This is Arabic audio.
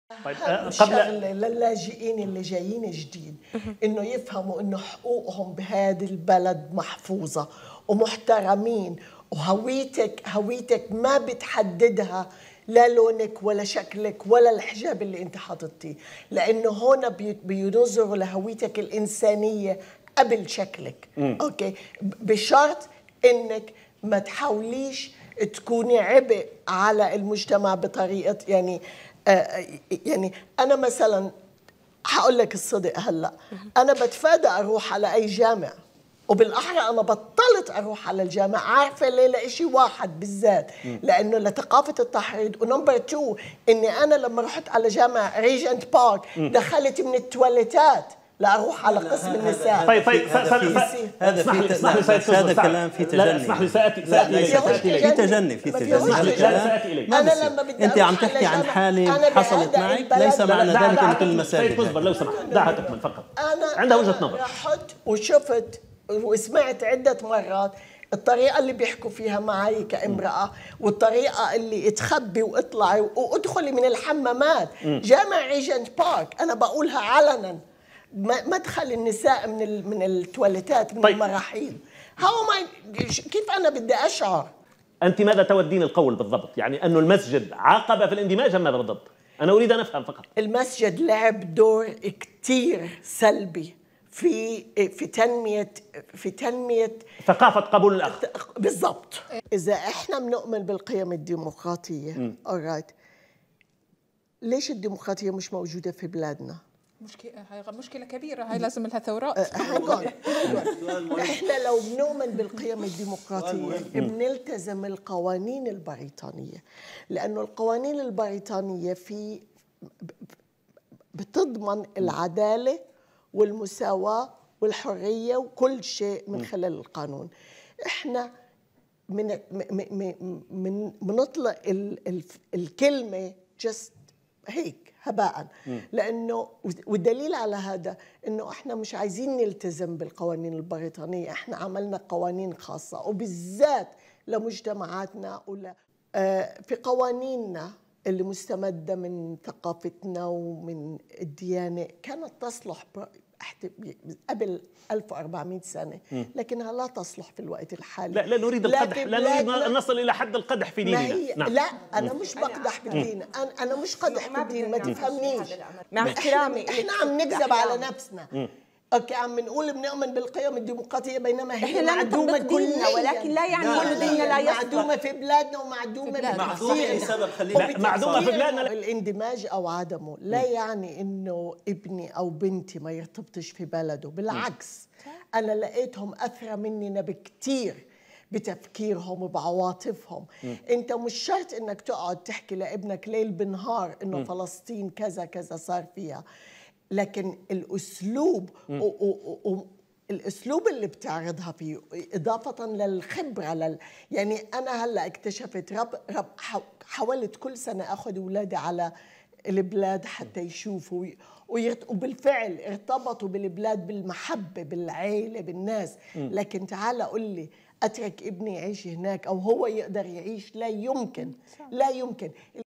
طيب الشغله للاجئين اللي جايين جديد انه يفهموا انه حقوقهم بهذا البلد محفوظه ومحترمين، وهويتك ما بتحددها لا لونك ولا شكلك ولا الحجاب اللي انت حاططيه، لانه هون بينظروا لهويتك الانسانيه قبل شكلك. اوكي، بشرط انك ما تحاوليش تكوني عبء على المجتمع بطريقه يعني انا مثلا هقول لك الصدق هلا، انا بتفادى اروح على اي جامع، وبالاحرى انا بطلت اروح على الجامع. عارفه ليه؟ لشيء واحد بالذات، لانه لثقافه التحريض، ونمبر 2 اني انا لما رحت على جامع ريجنت بارك دخلت من التواليتات لاروح على قسم النساء. طيب هذا كلام في تجني. لا اسمح لي، ساتي في تجني انا لما بدي انت عم تحكي عن حاله حصلت معك، ليس معنى ذلك ان كل المساجد. اصبر لو سمحت، دعها تكمل فقط. عندها وجهه نظر. رحت وشفت وسمعت عده مرات الطريقة اللي بيحكوا فيها معي كامرأة، والطريقة اللي تخبي واطلعي وادخلي من الحمامات. جامع ريجنت بارك أنا بقولها علنا، مدخل النساء من التواليتات من المراحيض. كيف أنا بدي أشعر؟ أنت ماذا تودين القول بالضبط؟ يعني أنه المسجد عاقب في الاندماج أم ماذا بالضبط؟ أنا أريد أن أفهم فقط. المسجد لعب دور كتير سلبي في تنمية ثقافة قبول الآخر. بالضبط. إذا إحنا بنؤمن بالقيم الديمقراطية، ليش الديمقراطية مش موجودة في بلادنا؟ مشكلة كبيرة، هاي لازم لها ثورات. إحنا لو بنؤمن بالقيم الديمقراطية بنلتزم القوانين البريطانية، لأنه القوانين البريطانية بتضمن العدالة والمساواة والحرية وكل شيء من خلال القانون. احنا بنطلق الكلمة just هيك هباء، لأنه والدليل على هذا إنه احنا مش عايزين نلتزم بالقوانين البريطانية، احنا عملنا قوانين خاصة وبالذات لمجتمعاتنا في قوانيننا اللي مستمدة من ثقافتنا ومن الديانة كانت تصلح قبل 1400 سنة، لكنها لا تصلح في الوقت الحالي. لا نريد القدح، لا نريد أن نصل إلى حد القدح في ديننا. نعم. لا أنا مش بقدح بالدين، أنا مش قدح بالدين، ما تفهمنيش. مع احترامي إحنا عم نكذب على نفسنا. اوكي، عم بنقول بنؤمن بالقيم الديمقراطيه بينما هي معدومه كليا، ولكن لا يعني كل ديننا لا يصلح. معدومه في بلادنا ومعدومه لسبب معدومه في بلادنا. الاندماج او عدمه لا يعني انه ابني او بنتي ما يرتبطش في بلده، بالعكس انا لقيتهم اثرى مننا بكتير بتفكيرهم وبعواطفهم. انت مش شرط انك تقعد تحكي لابنك ليل بنهار انه فلسطين كذا كذا صار فيها، لكن الاسلوب اللي بتعرضها فيه اضافه للخبره يعني انا هلا اكتشفت حاولت كل سنه اخذ اولادي على البلاد حتى يشوفوا وبالفعل ارتبطوا بالبلاد بالمحبه بالعيله بالناس. لكن تعال قل لي اترك ابني يعيش هناك او هو يقدر يعيش، لا يمكن.